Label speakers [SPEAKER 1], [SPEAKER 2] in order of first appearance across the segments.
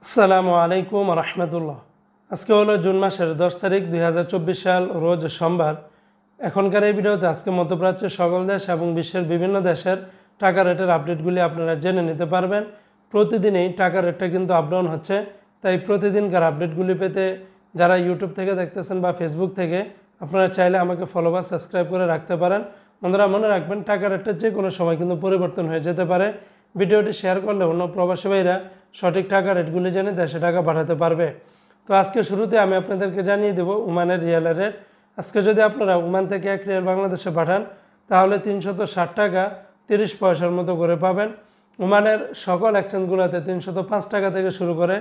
[SPEAKER 1] আসসালামু আলাইকুম রহমতুল্লাহ। আজকে হলো জুন মাসের 10 তারিখ 2024 সাল, রোজ সোমবার। এখনকার এই ভিডিওতে আজকে মধ্যপ্রাচ্যের সকল দেশ এবং বিশ্বের বিভিন্ন দেশের টাকা রেটের আপডেটগুলি আপনারা জেনে নিতে পারবেন। প্রতিদিনই টাকা রেটটা কিন্তু আপ ডাউন হচ্ছে, তাই প্রতিদিনকার আপডেটগুলি পেতে যারা ইউটিউব থেকে দেখতেছেন বা ফেসবুক থেকে, আপনারা চাইলে আমাকে ফলো বা সাবস্ক্রাইব করে রাখতে পারেন। বন্ধুরা মনে রাখবেন, টাকা রেটটা যে কোনো সময় কিন্তু পরিবর্তন হয়ে যেতে পারে। ভিডিওটি শেয়ার করলে অন্য প্রবাসী ভাইরা সঠিক টাকা রেটগুলি জেনে দেশে টাকা পাঠাতে পারবে। তো আজকে শুরুতে আমি আপনাদেরকে জানিয়ে দেব ওমানের রিয়ালের রেট। আজকে যদি আপনারা ওমান থেকে 1 রিয়াল বাংলাদেশে পাঠান তাহলে 360 টাকা 30 পয়সার মতো করে পাবেন। ওমানের সকল এক্সচেঞ্জগুলোতে 305 টাকা থেকে শুরু করে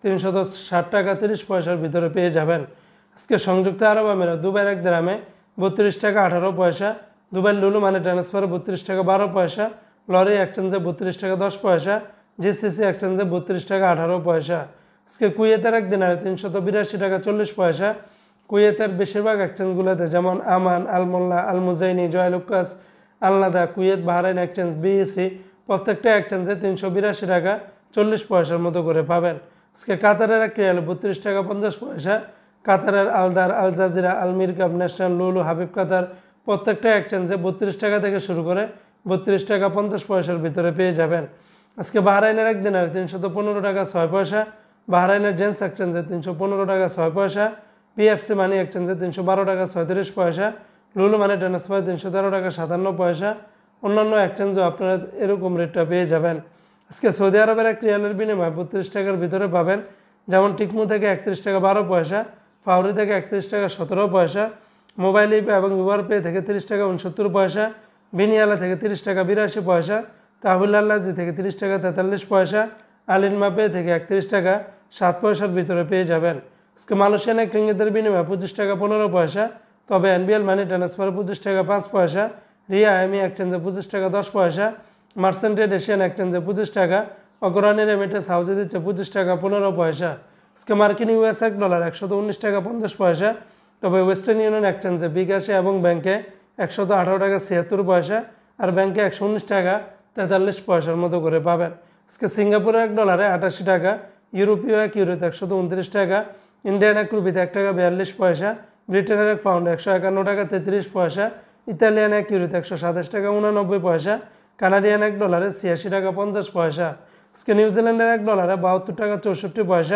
[SPEAKER 1] 360 টাকা 30 পয়সার ভিতরে পেয়ে যাবেন। আজকে সংযুক্ত আরব আমিরাত দুবাইয়ের 1 দিরহামে 32 টাকা 18 পয়সা, দুবাইয়ের লুলু মানি ট্রান্সফারে 32 টাকা 12 পয়সা, লরি এক্সচেঞ্জে 32 টাকা 10 পয়সা, জিসিসি এক্সচেঞ্জে 32 টাকা 18 পয়সা। আজকে কুয়েতের 1 দিনারে 382 টাকা 40 পয়সা। কুয়েতের বেশিরভাগ এক্সচেঞ্জগুলোতে যেমন Aman, Al Mulla, Al Muzaini, Joyalukkas, Al Nada, Kuwait Bahrain exchange, BEC, প্রত্যেকটা এক্সচেঞ্জে 382 টাকা 40 পয়সার মতো করে পাবেন। আজকে কাতারের 1 রিয়াল 32 টাকা 50 পয়সা। কাতারের আলদার, আল জাজিরা, আল মিরকাব, ন্যাশনাল, লুলু, হাবিব কাতার প্রত্যেকটা এক্সচেঞ্জে 32 টাকা থেকে শুরু করে 32 টাকা 50 পয়সার ভিতরে পেয়ে যাবেন। আজকে বাহরাইনের 1 দিনারে 315 টাকা 6 পয়সা, বাহরাইনের জেন্স এক্সচেঞ্জে 315 টাকা 6 পয়সা, পিএফসি মানি এক্সচেঞ্জে 312 টাকা 37 পয়সা, লুলু মানি ট্রান্সফার 313 টাকা 57 পয়সা। অন্যান্য এক্সচেঞ্জেও আপনারা এরকম রেটটা পেয়ে যাবেন। আজকে সৌদি আরবের 1 রিয়ালের বিনিময়ে 32 টাকার ভিতরে পাবেন, যেমন টিকমু থেকে 31 টাকা 12 পয়সা, ফাউরি থেকে 31 টাকা 17 পয়সা, মোবাইল ইপে এবং উবার পে থেকে 30 টাকা 69 পয়সা, বিনিয়ালা থেকে 30 টাকা 82 পয়সা, তাহবিল আল্লাজি থেকে 30 টাকা 43 পয়সা, আলিনমা পে থেকে 31 টাকা 7 পয়সার ভিতরে পেয়ে যাবেন। আজকে মালয়েশিয়ান এক রিঙ্গিতের বিনিময়ে 25 টাকা 15 পয়সা, তবে এনবিএল মানি ট্রান্সফার 25 টাকা 5 পয়সা, রিয়া এমি এক্সচেঞ্জে 25 টাকা 10 পয়সা, মার্সেন্টেড এশিয়ান এক্সচেঞ্জে 25 টাকা, অগ্রণী রেমিটেন্স হাউজে দিচ্ছে 25 টাকা 15 পয়সা। আজকে মার্কিন ইউএস $1 119 টাকা 50 পয়সা, তবে ওয়েস্টার্ন ইউনিয়ন এক্সচেঞ্জে, বিকাশে এবং ব্যাংকে 118 টাকা 76 পয়সা, আর ব্যাংকে 119 টাকা 43 পয়সার মতো করে পাবেন। আজকে সিঙ্গাপুরের $1 88 টাকা, ইউরোপীয় 1 ইউরোতে 129 টাকা, ইন্ডিয়ান 1 রুপিতে 1 টাকা 42 পয়সা, ব্রিটেনের 1 পাউন্ড 151 টাকা 33 পয়সা, ইতালিয়ান 1 ইউরোতে 127 টাকা 89 পয়সা, কানাডিয়ান $1 86 টাকা 50 পয়সা। আজকে নিউজিল্যান্ডের $1 72 টাকা 64 পয়সা,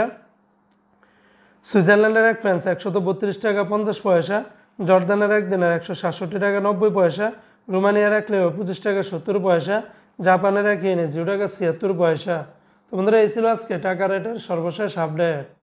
[SPEAKER 1] সুইজারল্যান্ডের 1 ফ্রান্স 132 টাকা 50 পয়সা, জর্দানের 1 দিনার 167 টাকা 90 পয়সা, রোমানিয়ার 1 লেও 25 টাকা 70 পয়সা, জাপানের 1 ইয়েনে 0 টাকা 76 পয়সা। তো বন্ধুরা, এই ছিল আজকে টাকা রেটের সর্বশেষ আপডেট।